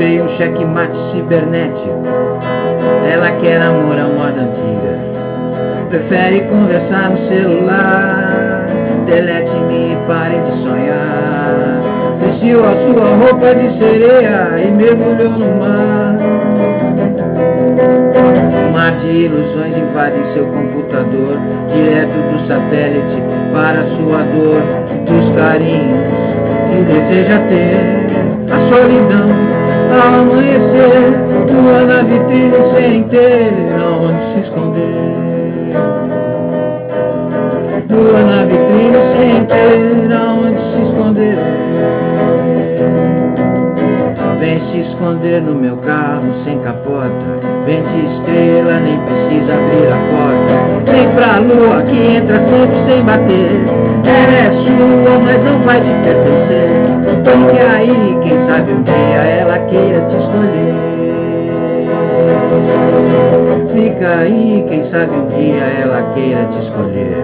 Levei um checkmate cibernético. Ela quer amor à moda antiga. Prefere conversar no celular. Delete-me e pare de sonhar. Vestiu a sua roupa de sereia e mergulhou no mar. Um mar de ilusões invade seu computador, direto do satélite para sua dor, dos carinhos que deseja ter. A solidão ao amanhecer, lua na vitrine sem ter onde se esconder. Lua na vitrine sem ter aonde se esconder. Vem se esconder no meu carro sem capota. Vente estrela, nem precisa abrir a porta. Vem pra lua que entra sempre sem bater. Ela é sua, mas não vai te pertencer. Fique aí, quem sabe um dia ela queira te escolher. Fica aí, quem sabe um dia ela queira te escolher.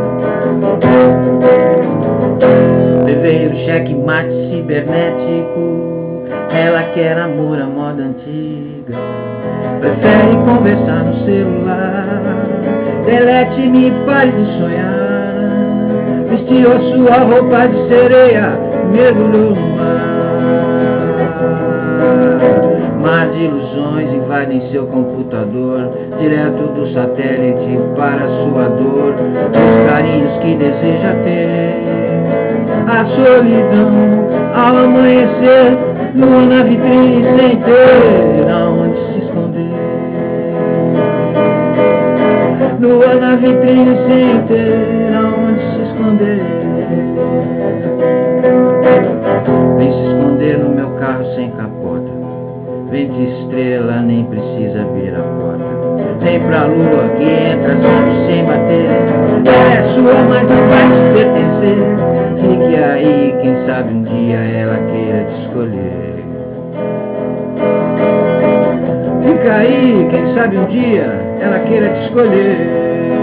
Levei um checkmate cibernético. Ela quer amor à moda antiga. Prefere conversar no celular. Delete-me e pare de sonhar. Vestiu a sua roupa de sereia, mergulhou no mar. Mar de ilusões invadem seu computador, direto do satélite para sua dor, os carinhos que deseja ter. A solidão ao amanhecer, lua na vitrine sem ter aonde se esconder. Lua na vitrine sem ter aonde se esconder. Vem se esconder no meu carro sem capota. Vem de estrela, nem precisa abrir a porta. Vem pra lua que entra sempre sem bater. Ela é sua, mas não vai te pertencer. Fique aí, quem sabe um dia ela queira te escolher. Fica aí, quem sabe um dia ela queira te escolher.